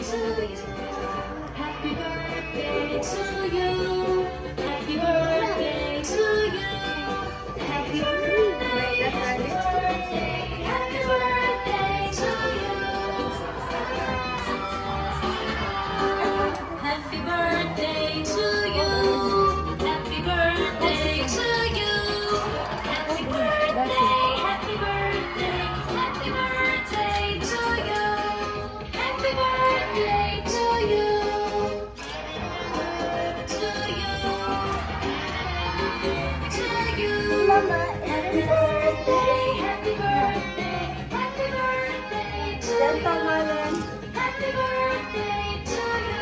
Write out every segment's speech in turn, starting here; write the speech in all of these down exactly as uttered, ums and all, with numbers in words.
Happy birthday to you. Happy birthday to you. Happy birthday, happy birthday, happy birthday to you. Happy birthday to you. Happy birthday to you. Happy birthday, happy birthday, happy birthday to you. Happy birthday to you. To you. To you. Mama, Happy birthday, happy birthday, happy birthday to yan you. pangalan. Happy birthday to you.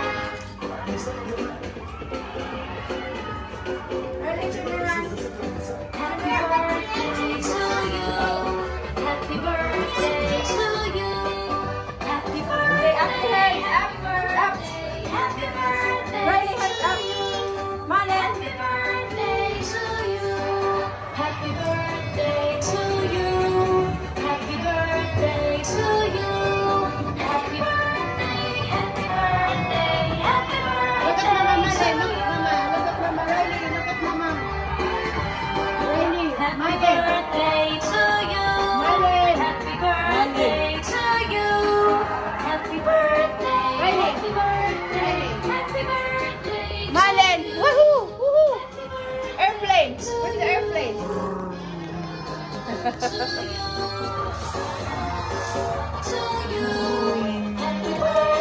Early children. Happy birthday to you. Happy birthday to you. Happy birthday, happy birthday, happy birthday Riley, to hands up. you. Malen. Happy birthday to you. Happy birthday to you. Happy birthday to you. Happy birthday, happy birthday, happy Look at Mama, birthday Malen. to Look you. at Mama. Look at Mama. Riley, look at Mama. Riley, Happy Malen. birthday to you. Malen. Happy birthday to you. Happy birthday. Riley. Happy birthday. Happy birthday. to Malen. you. Woohoo! Woohoo! Happy birthday Airplane. Where's the airplane? to you. To you. Happy birthday.